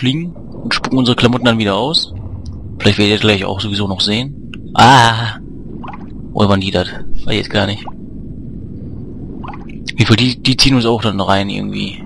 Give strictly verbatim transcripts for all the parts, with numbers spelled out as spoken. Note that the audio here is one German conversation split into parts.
verschlingen und spucken unsere Klamotten dann wieder aus. Vielleicht werdet ihr gleich auch sowieso noch sehen. Ah! Oder waren die das? Weiß ich jetzt gar nicht. Wie viel die, die ziehen uns auch dann rein irgendwie.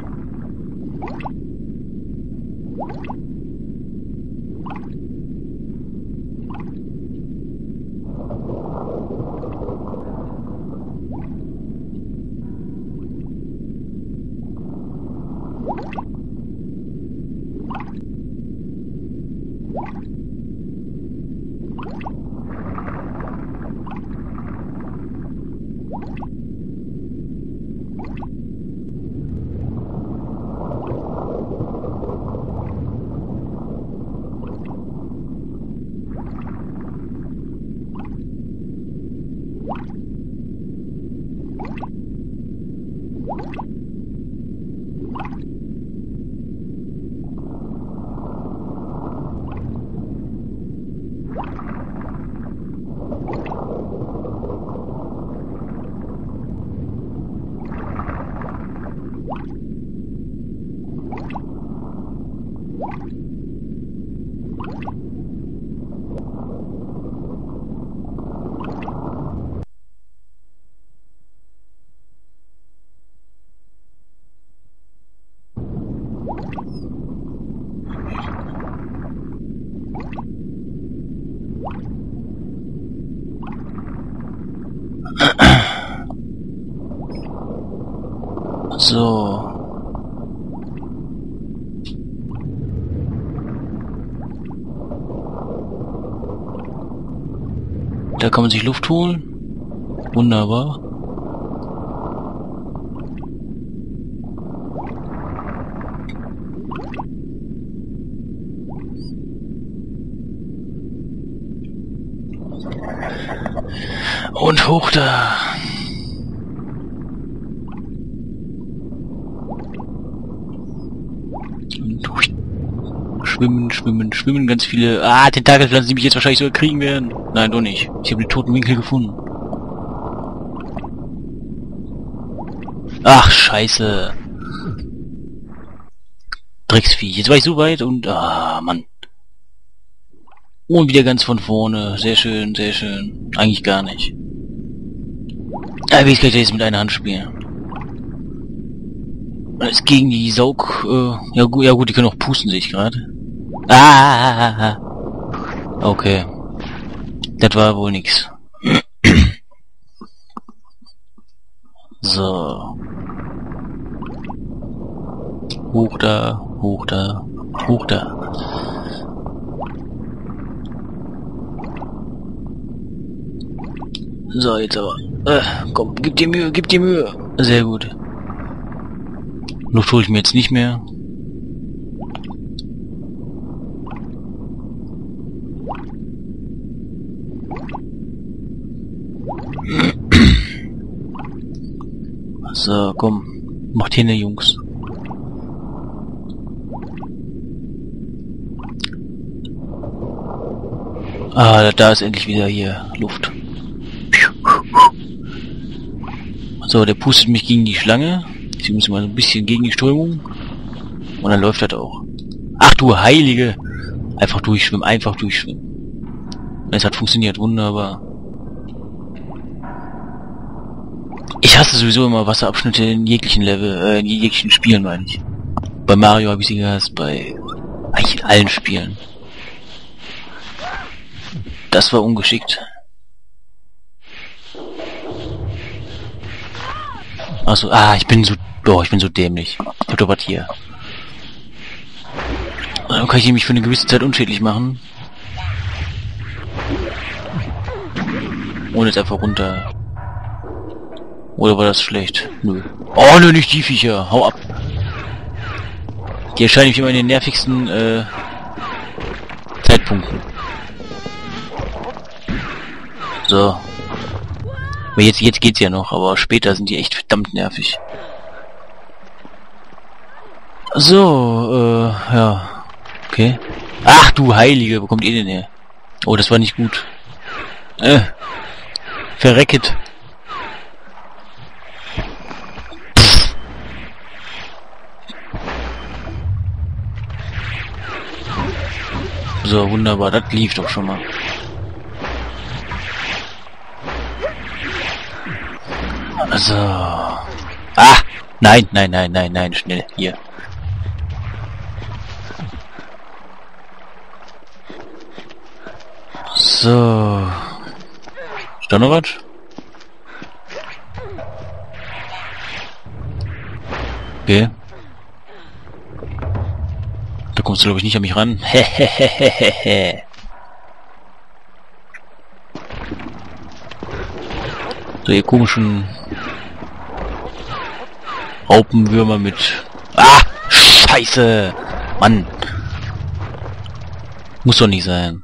So. Da kann man sich Luft holen. Wunderbar. Und hoch da. Schwimmen, schwimmen, schwimmen, ganz viele... Ah, Tentakelpflanzen, die mich jetzt wahrscheinlich sogar kriegen werden. Nein, doch nicht. Ich habe den toten Winkel gefunden. Ach, scheiße. Drecksvieh. Jetzt war ich so weit und... Ah, Mann. Und wieder ganz von vorne. Sehr schön, sehr schön. Eigentlich gar nicht. Aber ich kann jetzt mit einer Hand spielen. Das ist gegen die Saug... Äh, ja, gut, ja gut, die können auch pusten, sehe ich gerade. Ah! Okay. Das war wohl nix. So. Hoch da, hoch da, hoch da. So, jetzt aber. Äh, komm, gib dir Mühe, gib dir Mühe. Sehr gut. Luft hole ich mir jetzt nicht mehr. So, komm. Macht hin, Jungs. Ah, da ist endlich wieder hier Luft. So, der pustet mich gegen die Schlange. Sie müssen mal so ein bisschen gegen die Strömung. Und dann läuft das auch. Ach du Heilige! Einfach durchschwimmen, einfach durchschwimmen. Es hat funktioniert, wunderbar. Ich hasse sowieso immer Wasserabschnitte in jeglichen Level, äh, in jeglichen Spielen, meine ich. Bei Mario habe ich sie gehasst, bei eigentlich in allen Spielen. Das war ungeschickt. Achso, ah, ich bin so, boah, ich bin so dämlich. Ich hab doch was hier. Dann kann ich mich für eine gewisse Zeit unschädlich machen. Ohne jetzt einfach runter. Oder war das schlecht? Nö. Oh, nö, nicht die Viecher. Hau ab. Die erscheinen mich immer in den nervigsten äh, Zeitpunkten. So. Aber jetzt, jetzt geht's ja noch, aber später sind die echt verdammt nervig. So, äh, ja. Okay. Ach du Heilige, wo kommt ihr denn her? Oh, das war nicht gut. Äh. Verrecket. So, wunderbar, das lief doch schon mal. Also... Ah! Nein, nein, nein, nein, nein, schnell, hier. So... Ist da noch was? Okay. Da kommst du, glaube ich, nicht an mich ran. Hehehehehe. So, ihr komischen Raupenwürmer mit... Ah! Scheiße! Mann! Muss doch nicht sein.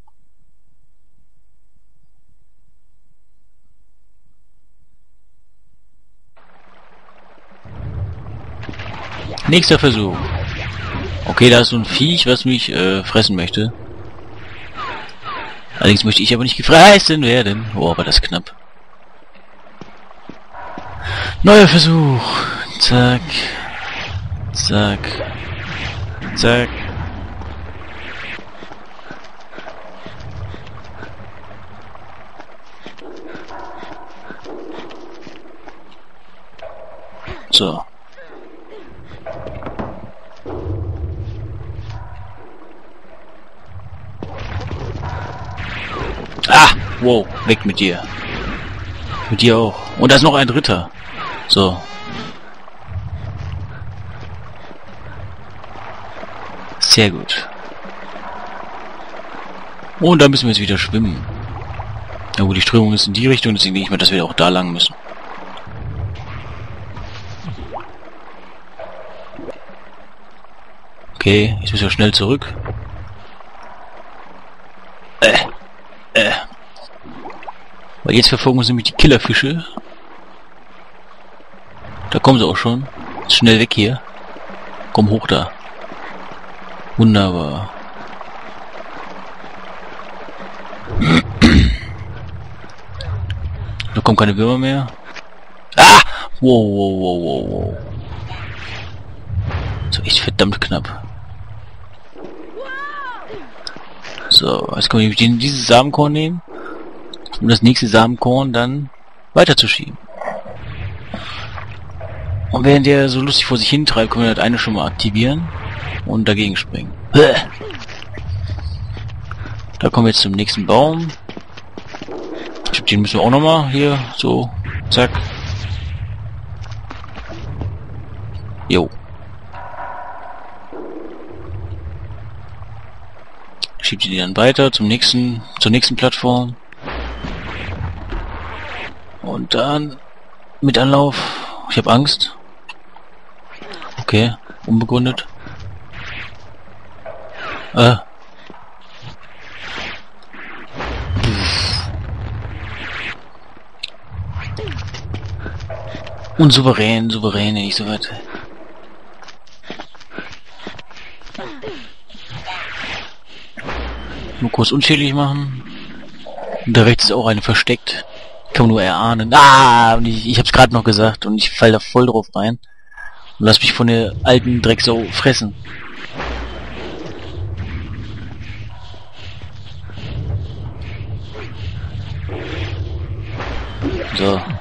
Nächster Versuch. Okay, da ist so ein Viech, was mich äh, fressen möchte. Allerdings möchte ich aber nicht gefressen werden. Oh, war das knapp. Neuer Versuch. Zack. Zack. Zack. So. Ah! Wow, weg mit dir. Mit dir auch. Und da ist noch ein dritter. So. Sehr gut. Und da müssen wir jetzt wieder schwimmen. Na gut, die Strömung ist in die Richtung, deswegen denke ich mal, dass wir auch da lang müssen. Okay, jetzt müssen wir schnell zurück. Äh. Äh. Weil jetzt verfolgen uns nämlich die Killerfische. Da kommen sie auch schon. Ist schnell weg hier. Komm hoch da. Wunderbar. Da kommen keine Würmer mehr. Ah! Wow, wow, wow, wow, wow. So, echt verdammt knapp. So, jetzt können wir dieses Samenkorn nehmen, um das nächste Samenkorn dann weiterzuschieben. Und während der so lustig vor sich hin treibt, können wir das eine schon mal aktivieren und dagegen springen. Da kommen wir jetzt zum nächsten Baum. Ich glaube, den müssen wir auch nochmal hier so, zack. Jo. Schiebt die dann weiter zum nächsten, zur nächsten Plattform. Und dann mit Anlauf. Ich habe Angst. Okay, unbegründet. Äh. Und souverän, souverän, nicht so weit. Nur kurz unschädlich machen. Und da rechts ist auch eine versteckt. Kann man nur erahnen. Ah, und ich, ich hab's gerade noch gesagt und ich fall da voll drauf rein. Und lass mich von der alten Drecksau fressen. So.